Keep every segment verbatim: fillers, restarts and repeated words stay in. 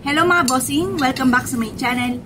Hello mga bossing! Welcome back sa my channel.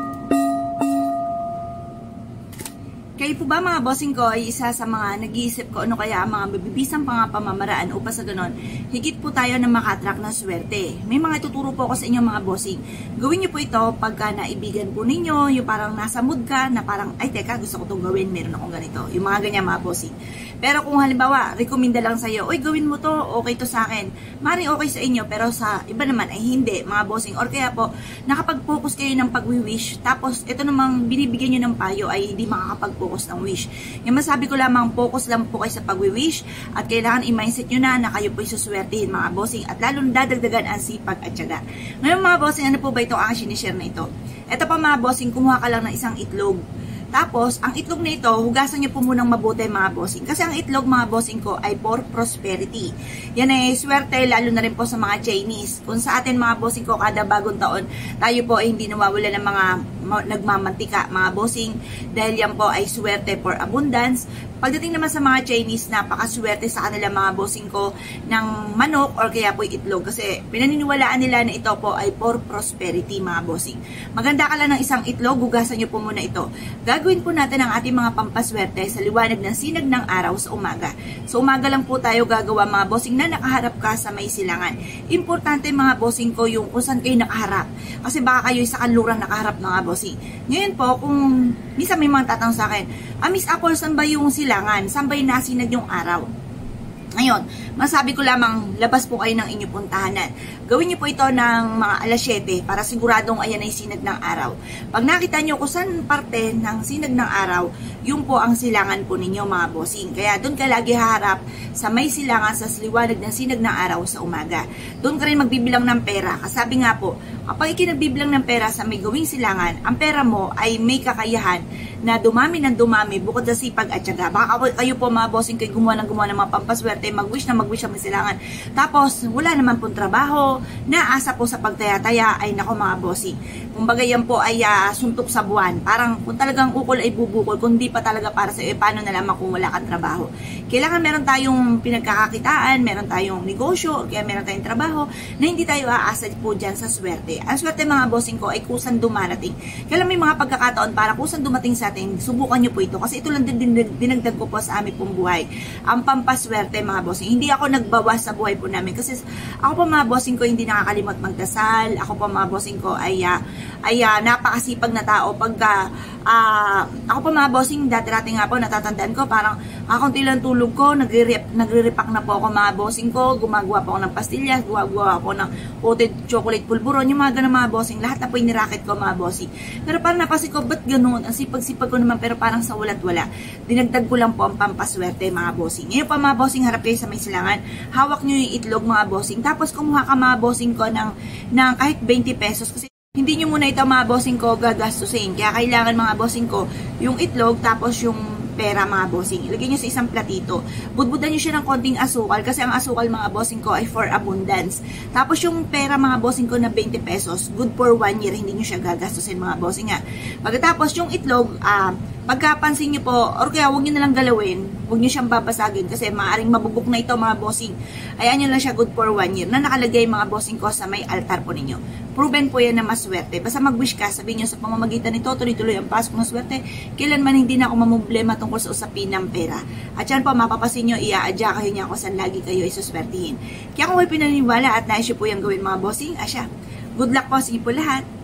Kayo po ba mga bossing ko ay isa sa mga nag-iisip ko ano kaya ang mga mabibisang pang pamamaraan upang sa ganon, higit po tayo na makatrack ng swerte. May mga ituturo po ako sa inyo mga bossing. Gawin nyo po ito pagka naibigan po ninyo, yung parang nasa mood ka, na parang, ay teka, gusto ko itong gawin, meron akong ganito. Yung mga ganyan mga bossing. Pero kung halimbawa, rekomenda lang sa'yo, oy gawin mo to, okay to sa akin. Maring okay sa inyo, pero sa iba naman ay hindi, mga bossing. Or kaya po, nakapag-focus kayo ng pag-wish, tapos ito namang binibigyan nyo ng payo ay hindi makakapag-focus ng wish. Yung masabi ko lamang, focus lang po kayo sa pag-wish at kailangan i-mindset nyo na na kayo po isuswertihin mga bossing at lalo dadagdagan ang sipag at tiyaga. Ngayon mga bossing, ano po ba itong aking sinishare na ito? Ito pa mga bossing, kumuha ka lang ng isang itlog. Tapos, ang itlog na ito, hugasan nyo po munang mabuti mga bossing. Kasi ang itlog mga bossing ko ay for prosperity. Yan ay swerte, lalo na rin po sa mga Chinese. Kung sa atin mga bossing ko, kada bagong taon, tayo po ay hindi nawawala ng mga nagmamantika mga bossing. Dahil yan po ay swerte for abundance. Pagdating naman sa mga Chinese, napakaswerte sa kanila mga bossing ko ng manok or kaya po itlog. Kasi pinaniniwalaan nila na ito po ay for prosperity mga bossing. Maganda ka lang ng isang itlog, hugasan nyo po muna ito. Gagawin po natin ang ating mga pampaswerte sa liwanag ng sinag ng araw sa umaga. Sa umaga lang po tayo gagawa mga bossing na nakaharap ka sa may silangan. Importante mga bossing ko yung kung saan kayo nakaharap. Kasi baka kayo sa kanluran nakaharap mga bossing. Ngayon po, kung minsan may mga tatanong sa akin, ah Miss Apple, saan ba yung silangan? Saan ba yung nasinag yung araw? Ngayon, masabi ko lamang, labas po kayo ng inyong puntahanan. Gawin niyo po ito ng mga alas siyete para siguradong ayan ay sinag ng araw. Pag nakita niyo kung saan parte ng sinag ng araw, yun po ang silangan po ninyo mga bossing. Kaya doon ka lagi haharap sa may silangan sa liwanag ng sinag ng araw sa umaga. Doon ka rin magbibilang ng pera. Kasabi nga po, kapag ikinagbibilang ng pera sa may gawing silangan, ang pera mo ay may kakayahan na dumami ng dumami bukod sa sipag at tiyaga. Baka kayo po mga bossing kayo gumawa ng gumawa ng mga pampaswerte, mag-wish na mag-wish sa may silangan. Tapos, wala naman pong trabaho, naasa po sa pagtaya-taya, ay nako mga bossing. Kumbaga yan po ay uh, suntok sa buwan. Parang kung talagang ukol ay bubukol, kung di pa talaga para sa iyo, paano na lamang kung wala kang trabaho. Kailangan meron tayong pinagkakakitaan, meron tayong negosyo, kaya meron tayong trabaho, na hindi tayo aasa po dyan sa swerte. Ang swerte mga bossing ko ay kusan dumarating. Kaya may mga pagkakataon para kusan dumating sa atin, subukan nyo po ito. Kasi ito lang din dinagdag ko po sa aming pong buhay. Ang pampaswerte mga bossing. Hindi ako nagbawas sa buhay po namin. Kasi ako po mga bossing ko hindi nakakalimot magdasal. Ako po mga bossing ko ay, uh, ay uh, napakasipag na tao. Pagka, uh, ako po mga bossing, dati-dati nga po, natatandaan ko, parang kakunti lang tulog ko, nagre-repack na po ako mga bossing ko, gumagawa po ako ng pastillas, gumagawa po ng coated chocolate pulburon, yung mga ganun mga bossing, lahat na po yung nirakit ko mga bossing. Pero parang napasin ko, ba't ganun? Ang sipag-sipag ko naman, pero parang sa walat-wala. Dinagdag ko lang po ang pampaswerte mga bossing. Ngayon pa mga bossing, harap kayo sa may silangan, hawak nyo yung itlog mga bossing, tapos kumuha ka mga bossing ko ng, ng kahit twenty pesos, kasi hindi nyo muna ito mga bossing ko gagastusin. Kaya kailangan mga bossing ko, yung itlog, tapos yung pera mga bossing. Ilagay nyo sa isang platito. Budbudan nyo siya ng konting asukal kasi ang asukal mga bossing ko ay for abundance. Tapos yung pera mga bossing ko na twenty pesos, good for one year, hindi nyo siya gagastusin mga bossing nga. Pagkatapos yung itlog, ah, uh, pagkapansin nyo po, or kaya huwag nyo nalang galawin, huwag nyo siyang babasagin kasi maaaring mabubok na ito mga bossing. Ayan nyo lang siya good for one year na nakalagay mga bossing ko sa may altar po ninyo. Proven po yan na maswerte. Basta mag-wish ka, sabihin nyo sa pamamagitan nito, tuloy-tuloy ang pasok ng swerte, kailanman hindi na ako mamumblema tungkol sa usapin ng pera. At yan po, mapapasin nyo, ia-adya kayo niya kung saan lagi kayo isuswertihin. Kaya kung kayo pinaniniwala at nais nyo po yung gawin mga bossing, asya, good luck po sa inyo po lahat.